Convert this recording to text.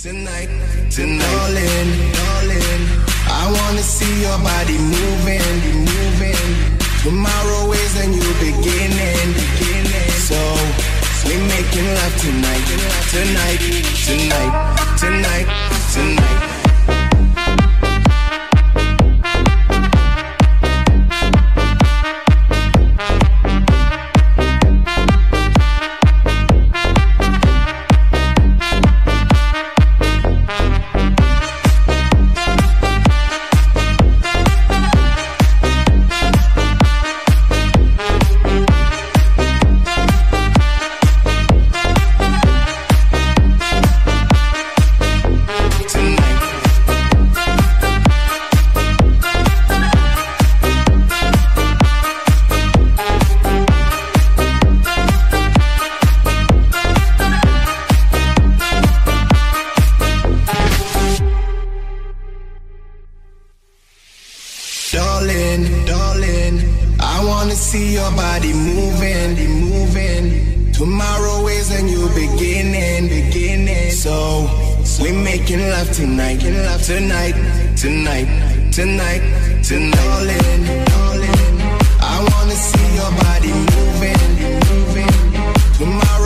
Tonight, darling, I wanna see your body moving. Tomorrow is a new beginning. So we're making love tonight. Darling, I wanna see your body moving. Tomorrow is a new beginning. So we're making love tonight. Darling, I wanna see your body moving. Tomorrow